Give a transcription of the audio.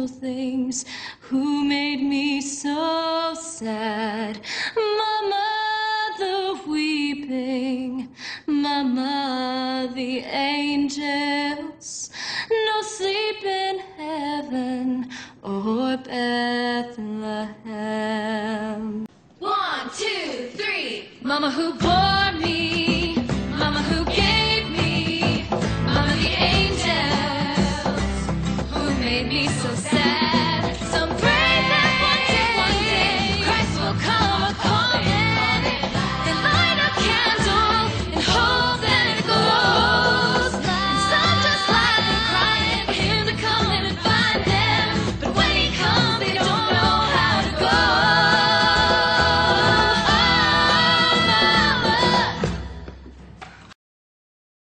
little things, who made me so sad. Mama, the weeping, Mama, the angels, no sleep in heaven or Bethlehem. 1, 2, 3. Mama, who bore